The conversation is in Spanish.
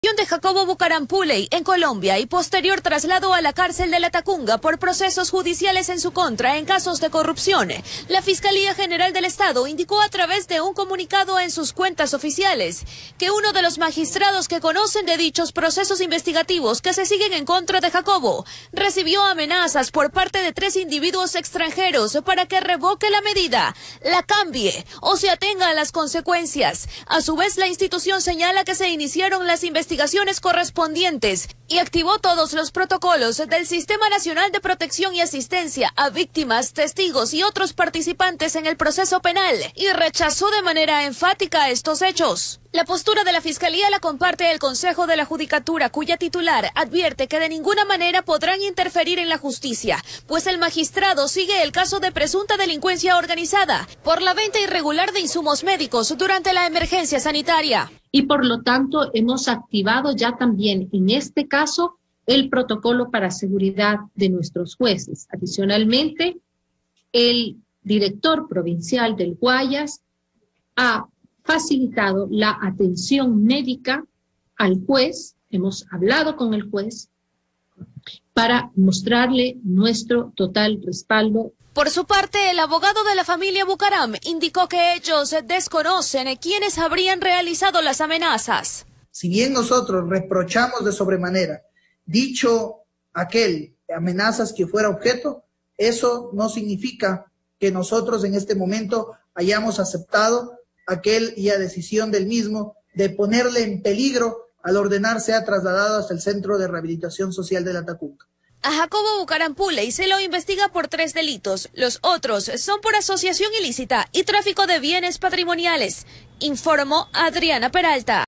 De Jacobo Bucaram Puley en Colombia y posterior traslado a la cárcel de La Tacunga por procesos judiciales en su contra en casos de corrupción. La Fiscalía General del Estado indicó a través de un comunicado en sus cuentas oficiales que uno de los magistrados que conocen de dichos procesos investigativos que se siguen en contra de Jacobo recibió amenazas por parte de 3 individuos extranjeros para que revoque la medida, la cambie o se atenga a las consecuencias. A su vez, la institución señala que se iniciaron las investigaciones correspondientes y activó todos los protocolos del Sistema Nacional de Protección y Asistencia a víctimas, testigos y otros participantes en el proceso penal y rechazó de manera enfática estos hechos. La postura de la Fiscalía la comparte el Consejo de la Judicatura, cuya titular advierte que de ninguna manera podrán interferir en la justicia, pues el magistrado sigue el caso de presunta delincuencia organizada por la venta irregular de insumos médicos durante la emergencia sanitaria. Y por lo tanto hemos activado ya también en este caso el protocolo para seguridad de nuestros jueces. Adicionalmente, el director provincial del Guayas ha facilitado la atención médica al juez, hemos hablado con el juez para mostrarle nuestro total respaldo. Por su parte, el abogado de la familia Bucaram indicó que ellos desconocen quiénes habrían realizado las amenazas. Si bien nosotros reprochamos de sobremanera dicho aquel amenazas que fuera objeto, eso no significa que nosotros en este momento hayamos aceptado aquel y a decisión del mismo de ponerle en peligro al ordenar sea trasladado hasta el Centro de Rehabilitación Social de La Tacunga. A Jacobo Bucaram Puley se lo investiga por 3 delitos. Los otros son por asociación ilícita y tráfico de bienes patrimoniales, informó Adriana Peralta.